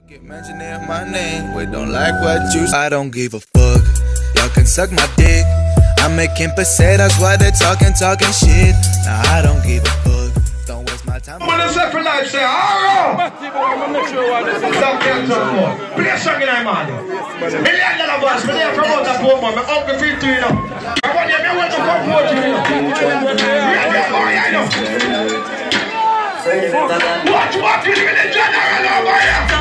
Get mentioning my name, we don't like what you. I don't give a fuck. Y'all can suck my dick. I'm making pesetas while they're talking shit. Nah, I don't give a fuck. Don't waste my time. I'm gonna say for life, say, alright. Stop getting some more. Play a song in my man. $1 million boss, me there promote that poor man. My uncle feed to you now. I want you to come forward to you now. What will be the general over here?